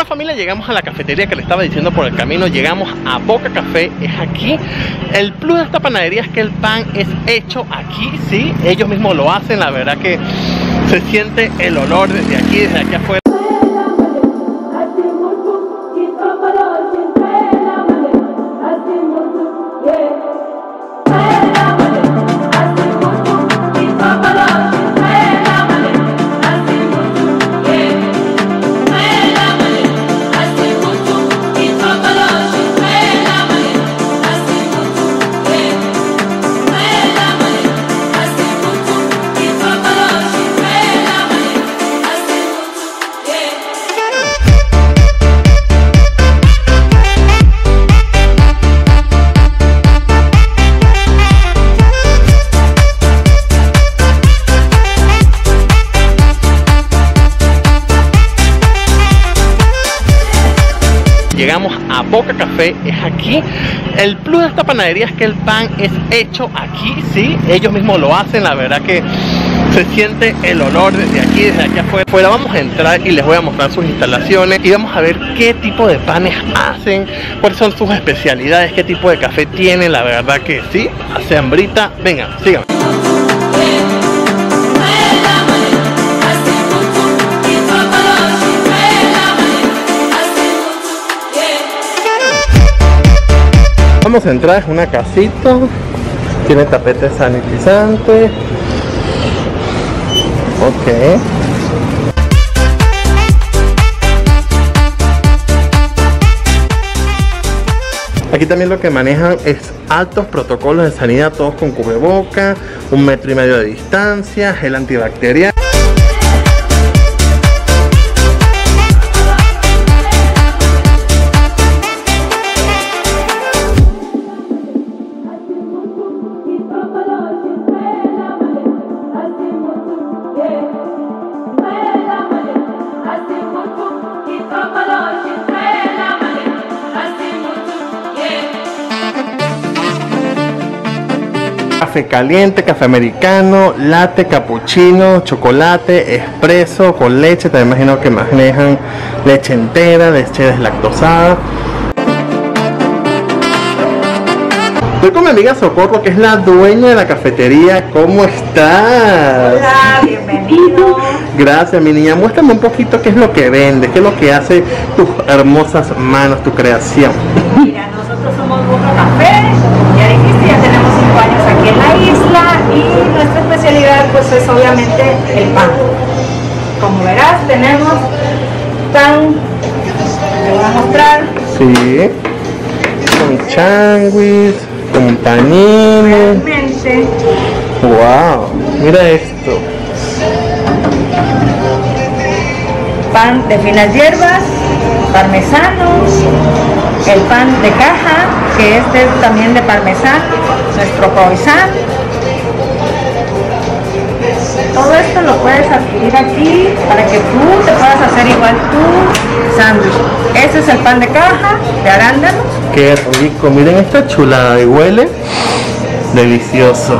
Bueno, familia, llegamos a la cafetería que le estaba diciendo por el camino. Llegamos a Boca Café, es aquí. El plus de esta panadería es que el pan es hecho aquí, sí, ellos mismos lo hacen. La verdad que se siente el olor desde aquí afuera. Llegamos a Boca Café, es aquí. El plus de esta panadería es que el pan es hecho aquí, sí, ellos mismos lo hacen. La verdad que se siente el olor desde aquí afuera. Vamos a entrar y les voy a mostrar sus instalaciones y vamos a ver qué tipo de panes hacen, cuáles son sus especialidades, qué tipo de café tienen. La verdad que sí, hace hambrita. Vengan, sigan. Vamos a entrar, es una casita, tiene tapete sanitizante. Ok. Aquí también lo que manejan es altos protocolos de sanidad, todos con cubreboca, 1,5 metros de distancia, gel antibacterial. Café caliente, café americano, latte, cappuccino, chocolate, espresso, con leche. Te imagino que manejan leche entera, leche deslactosada. Estoy con mi amiga Socorro, que es la dueña de la cafetería. ¿Cómo estás? Hola, bienvenido. Gracias, mi niña. Muéstrame un poquito qué es lo que vendes, qué es lo que hace tus hermosas manos, tu creación. Mira, nosotros somos Boca Café. Ya dijiste, ya tenemos 5 años aquí en la isla y nuestra especialidad pues es obviamente el pan. Como verás, tenemos pan, te voy a mostrar. Sí, con changuis, con panini. Realmente. Wow, mira esto. Pan de finas hierbas, parmesano, el pan de caja, que este es también de parmesano, nuestro croissant. Todo esto lo puedes adquirir aquí para que tú te puedas hacer igual tu sándwich. Este es el pan de caja de arándanos. Qué rico, miren esta chulada y huele delicioso.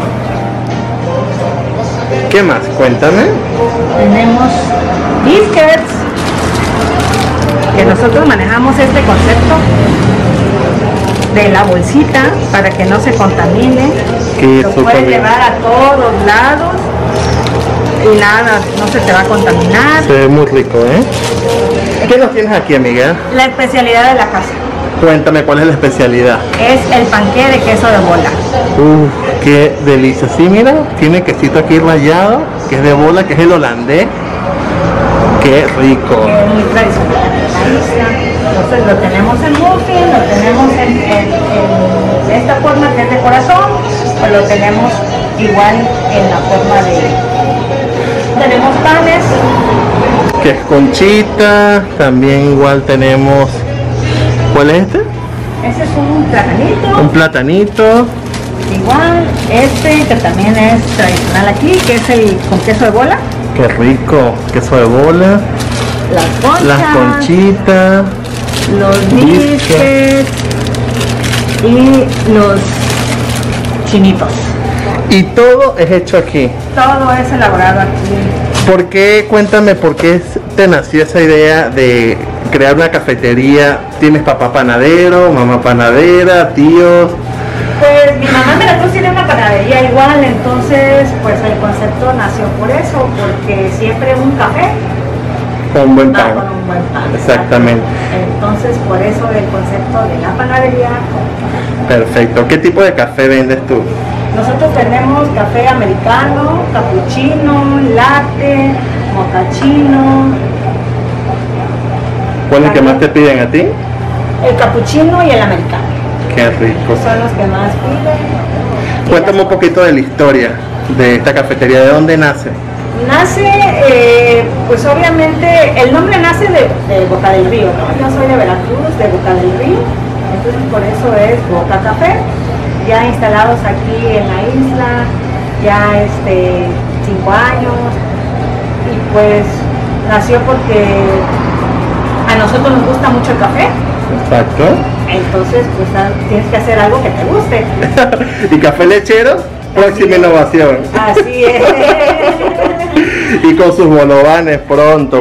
¿Qué más? Cuéntame. Tenemos biscuits, que nosotros manejamos este concepto de la bolsita para que no se contamine. Lo puedes llevar a todos lados y nada, no se te va a contaminar. Se ve muy rico, ¿eh? ¿Qué nos tienes aquí, amiga? La especialidad de la casa Cuéntame, ¿cuál es la especialidad? es el panqué de queso de bola. Qué delicia. Sí, mira, tiene quesito aquí rallado, que es de bola, que es el holandés. Qué rico. Que es muy tradicional de la isla. Entonces lo tenemos en muffin, lo tenemos de esta forma que es de corazón, pues lo tenemos igual en la forma de... Tenemos panes. Que es conchita, también igual tenemos... ¿Cuál es este? Ese es un platanito. Un platanito. Igual, este que también es tradicional aquí, que es el con queso de bola. Qué rico, queso de bola. Las conchas. Las conchitas. Los biscuits. Y los chinitos. Y todo es hecho aquí. Todo es elaborado aquí. ¿Por qué? Cuéntame, ¿por qué te nació esa idea de crear una cafetería? ¿Tienes papá panadero, mamá panadera, tíos? Pues mi mamá en Veracruz tiene una panadería igual, entonces pues el concepto nació por eso, porque siempre un café Con un buen va pan. con un buen pan. Exactamente. Entonces por eso el concepto de la panadería con café. Perfecto. ¿Qué tipo de café vendes tú? Nosotros tenemos café americano, cappuccino, latte, mocachino. ¿Cuál es el que más te piden a ti? El cappuccino y el americano Qué rico. son los que más piden. Cuéntame un poquito de la historia de esta cafetería, ¿de dónde nace? Nace, pues obviamente, el nombre nace de Boca del Río, ¿no? Yo soy de Veracruz, de Boca del Río, entonces por eso es Boca Café, ya instalados aquí en la isla, ya 5 años, y pues nació porque a nosotros nos gusta mucho el café, Exacto. entonces pues tienes que hacer algo que te guste. ¿Y café lechero? Próxima innovación. Así es. Y con sus bolovanes pronto.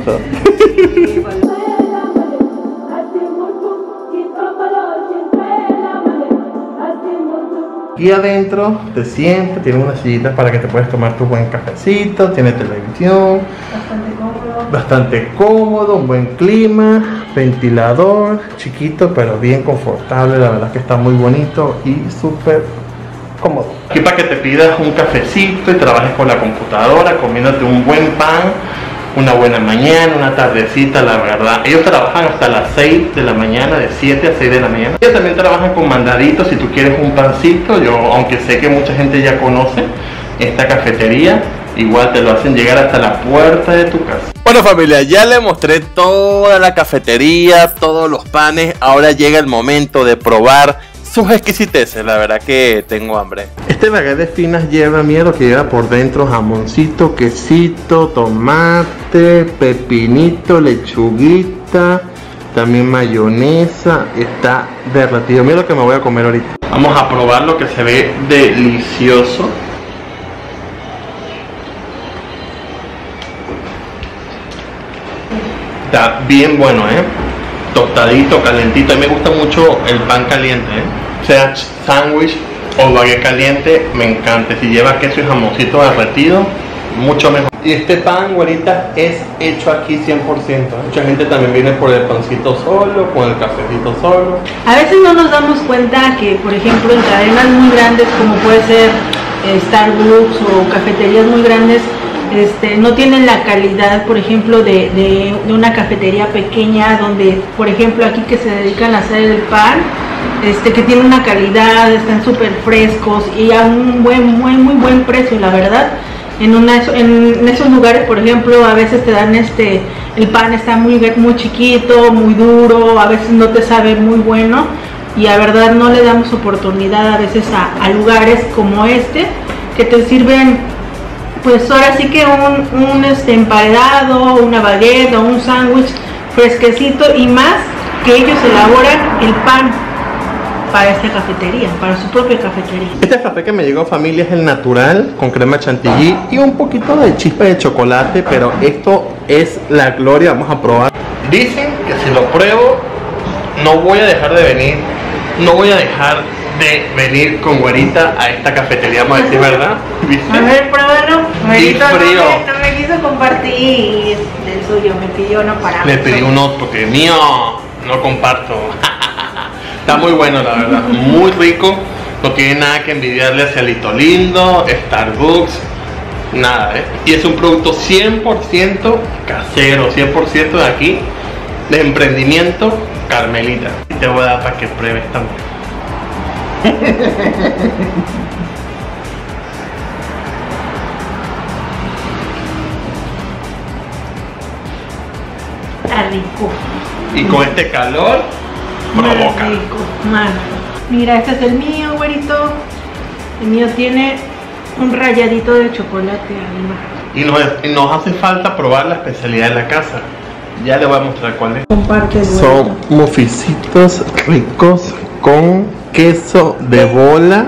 Aquí adentro te sientas, tiene unas sillitas para que te puedas tomar tu buen cafecito, tiene televisión, bastante cómodo, un buen clima, ventilador, chiquito pero bien confortable, la verdad que está muy bonito y súper cómodo. Aquí para que te pidas un cafecito y trabajes con la computadora, comiéndote un buen pan, una buena mañana, una tardecita, la verdad. Ellos trabajan hasta las 6 de la mañana, de 7 a 6 de la mañana. Ellos también trabajan con mandaditos, si tú quieres un pancito, aunque sé que mucha gente ya conoce esta cafetería, igual te lo hacen llegar hasta la puerta de tu casa. Bueno familia, ya le mostré toda la cafetería, todos los panes, ahora llega el momento de probar sus exquisiteces, la verdad que tengo hambre. Este baguette de finas lleva miedo que lleva por dentro jamoncito, quesito, tomate, pepinito, lechuguita, también mayonesa, está derretido. Mira lo que me voy a comer ahorita. Vamos a probar lo que se ve delicioso. Está bien bueno, tostadito, calentito. A mí me gusta mucho el pan caliente, sea sándwich o baguette caliente, me encanta. Si lleva queso y jamoncito derretido, mucho mejor. Y este pan, güerita, es hecho aquí 100%. Mucha gente también viene por el pancito solo, con el cafecito solo. A veces no nos damos cuenta que, por ejemplo, en cadenas muy grandes como puede ser Starbucks o cafeterías muy grandes, no tienen la calidad, por ejemplo, de una cafetería pequeña, donde, por ejemplo, aquí que se dedican a hacer el pan, que tiene una calidad, están súper frescos y a un muy buen precio, la verdad. En esos lugares, por ejemplo, a veces te dan el pan está muy chiquito, muy duro, a veces no te sabe muy bueno, y la verdad no le damos oportunidad a veces a lugares como que te sirven, pues ahora sí que un emparedado, una baguette o un sándwich fresquecito, y más que ellos elaboran el pan para esta cafetería, para su propia cafetería. Este café que me llegó, familia, es el natural, con crema chantilly y un poquito de chispa de chocolate, pero esto es la gloria. Vamos a probar. Dicen que si lo pruebo no voy a dejar de venir, no voy a dejar de venir con güerita a esta cafetería, vamos a decir, ¿verdad? ¿Viste? A ver, pruébalo. Y frío. No me quiso compartir del suyo, me pidió uno para Le pedí uno porque mío, no comparto. Está muy bueno, la verdad, muy rico, no tiene nada que envidiarle hacia Lito Lindo, Starbucks, nada, y es un producto 100% casero, 100% de aquí, de emprendimiento Carmelita. Y te voy a dar para que pruebes también. Está rico. Y con este calor provoca. Muy rico, mano. Mira, este es el mío, güerito. El mío tiene un ralladito de chocolate arriba. Y nos hace falta probar la especialidad de la casa. Ya le voy a mostrar cuál es. Comparte el Son muffisitos ricos con queso de bola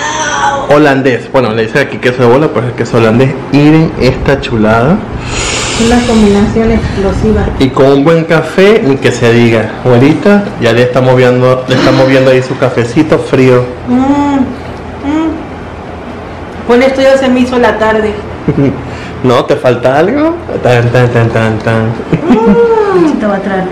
holandés. Bueno, le dicen aquí queso de bola, pues el queso holandés. Miren esta chulada. Una combinación explosiva. Y con un buen café, ni que se diga. Ahorita ya le está moviendo ahí su cafecito frío. Con esto ya se me hizo la tarde. ¿No? ¿Te falta algo? Tan. Te va a traerlo.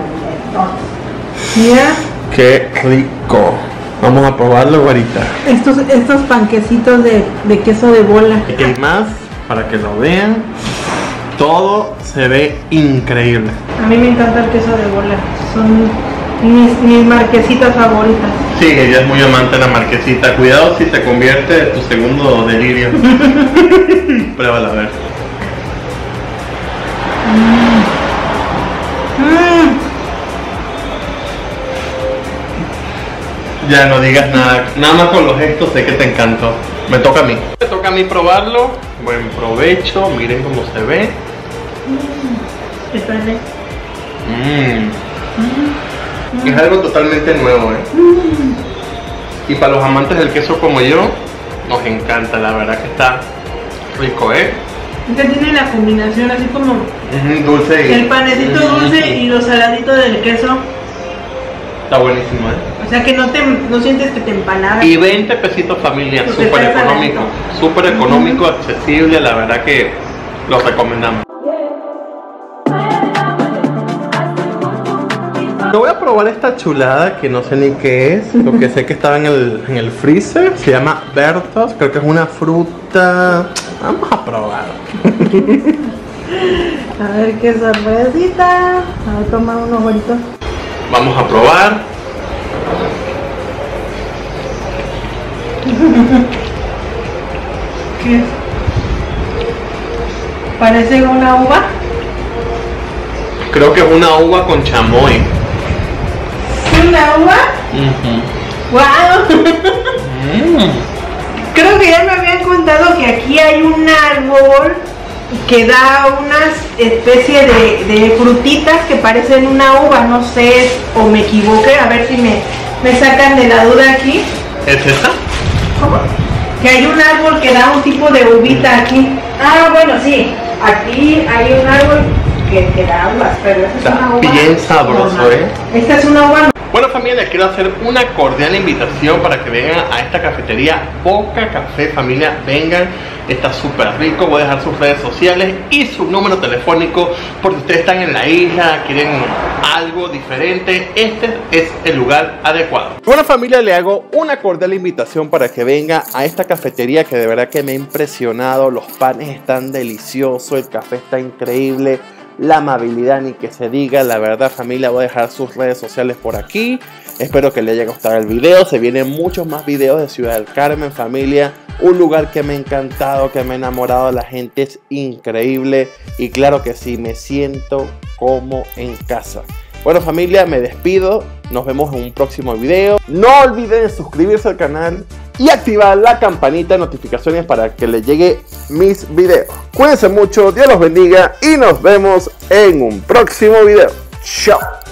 Mira. ¡Qué rico! Vamos a probarlo, güerita. Estos panquecitos de queso de bola. Aquí hay más para que lo vean. Todo se ve increíble. A mí me encanta el queso de bola. Son mis marquesitas favoritas. Sí, ella es muy amante de la marquesita. Cuidado si se convierte en tu segundo delirio. Pruébala a ver. Ya no digas nada. Nada más con los gestos sé que te encantó. Me toca a mí. Me toca a mí probarlo. Buen provecho. Miren cómo se ve. Es algo totalmente nuevo, Y para los amantes del queso como yo, nos encanta, la verdad que está rico, Ya tiene la combinación así como dulce y el panecito dulce y lo saladito del queso. Está buenísimo, O sea que no sientes que te empalagas. Y 20 pesitos familia, Porque súper está económico, súper económico, accesible, la verdad que lo recomendamos. Yo voy a probar esta chulada que no sé ni qué es. Lo que sé que estaba en el freezer. Se llama Bertos. Creo que es una fruta. Vamos a probar. A ver qué sorpresita. A ver, toma unos bonitos. Vamos a probar. ¿Qué es? Parece una uva. Creo que es una uva con chamoy. ¿Una uva? ¡Wow! Creo que ya me habían contado que aquí hay un árbol que da unas especie de frutitas que parecen una uva, no sé, o me equivoqué, a ver si me sacan de la duda aquí. ¿Es esta? ¿Cómo? Que hay un árbol que da un tipo de uvita aquí. Ah, bueno, sí, aquí hay un árbol que da uvas, pero esta es una uva bien sabroso, normal. Esta es una uva. Bueno familia, quiero hacer una cordial invitación para que vengan a esta cafetería Boca Café. Familia, vengan, está súper rico. Voy a dejar sus redes sociales y su número telefónico por si ustedes están en la isla, quieren algo diferente. Este es el lugar adecuado. Bueno familia, le hago una cordial invitación para que venga a esta cafetería que de verdad que me ha impresionado. Los panes están deliciosos, el café está increíble. La amabilidad ni que se diga, la verdad familia, voy a dejar sus redes sociales por aquí. Espero que les haya gustado el video, se vienen muchos más videos de Ciudad del Carmen familia. Un lugar que me ha encantado, que me ha enamorado, la gente es increíble y claro que sí, me siento como en casa. Bueno familia, me despido, nos vemos en un próximo video. No olviden suscribirse al canal y activar la campanita de notificaciones para que les llegue mis videos. Cuídense mucho, Dios los bendiga y nos vemos en un próximo video. Chao.